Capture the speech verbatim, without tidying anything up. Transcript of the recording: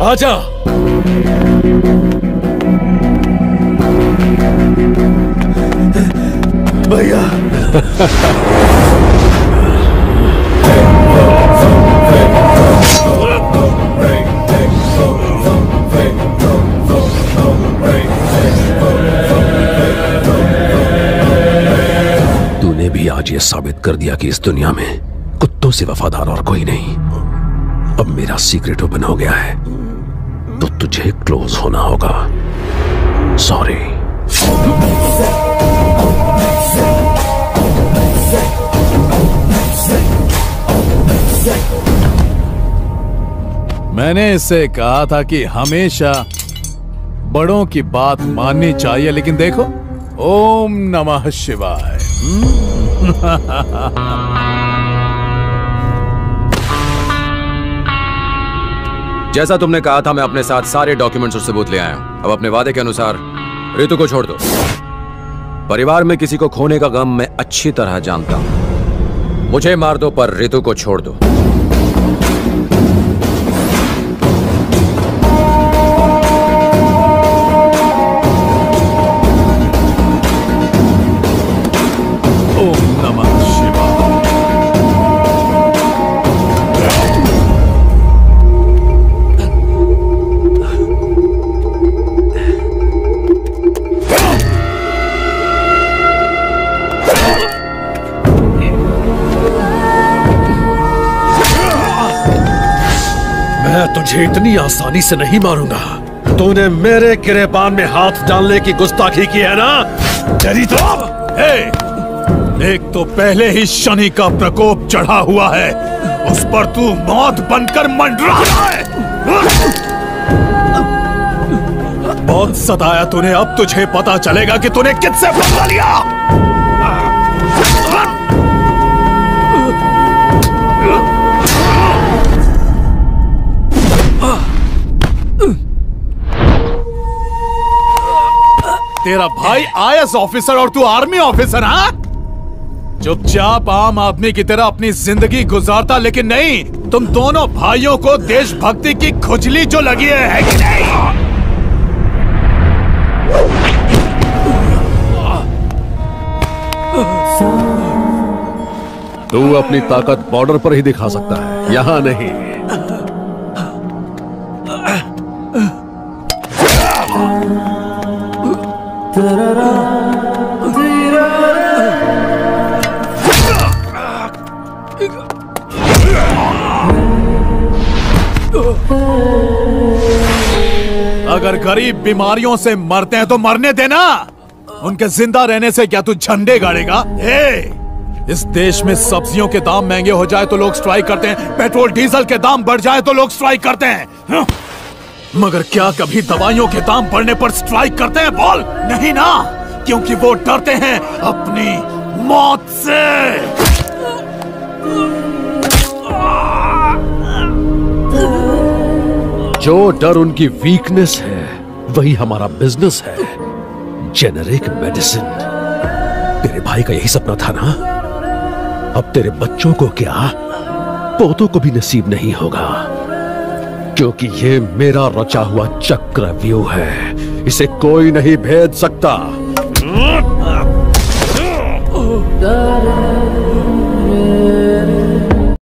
आजा। भैया। तूने भी आज ये साबित कर दिया कि इस दुनिया में कुत्तों से वफादार और कोई नहीं। अब मेरा सीक्रेट ओपन हो गया है तो तुझे क्लोज होना होगा। सॉरी। मैंने इससे कहा था कि हमेशा बड़ों की बात माननी चाहिए, लेकिन देखो, ओम नमः शिवाय। जैसा तुमने कहा था, मैं अपने साथ सारे डॉक्यूमेंट्स और सबूत ले आया हूं। अब अपने वादे के अनुसार रितु को छोड़ दो। परिवार में किसी को खोने का गम मैं अच्छी तरह जानता हूं। मुझे मार दो पर रितु को छोड़ दो। तुझे इतनी आसानी से नहीं मारूंगा। तूने मेरे गिरेबान में हाथ डालने की गुस्ताखी की है ना? तेरी तो एक तो पहले ही शनि का प्रकोप चढ़ा हुआ है, उस पर तू मौत बनकर मंडरा रहा है। बहुत सताया तूने, अब तुझे पता चलेगा कि तूने किससे बदला लिया। तेरा भाई आई ए एस ऑफिसर और तू आर्मी ऑफिसर, हाँ? चुपचाप आम आदमी की तरह अपनी जिंदगी गुजारता, लेकिन नहीं, तुम दोनों भाइयों को देशभक्ति की खुजली जो लगी है, है कि नहीं? तू अपनी ताकत बॉर्डर पर ही दिखा सकता है, यहां नहीं। अगर गरीब बीमारियों से मरते हैं तो मरने देना, उनके जिंदा रहने से क्या तू झंडे गाड़ेगा? हे, इस देश में सब्जियों के दाम महंगे हो जाए तो लोग स्ट्राइक करते हैं, पेट्रोल डीजल के दाम बढ़ जाए तो लोग स्ट्राइक करते हैं, मगर क्या कभी दवाइयों के दाम बढ़ने पर स्ट्राइक करते हैं? बोल। नहीं ना, क्योंकि वो डरते हैं अपनी मौत से। जो डर उनकी वीकनेस है वही हमारा बिजनेस है, जेनेरिक मेडिसिन। तेरे भाई का यही सपना था ना? अब तेरे बच्चों को क्या, पोतों को भी नसीब नहीं होगा, क्योंकि ये मेरा रचा हुआ चक्रव्यूह है, इसे कोई नहीं भेद सकता।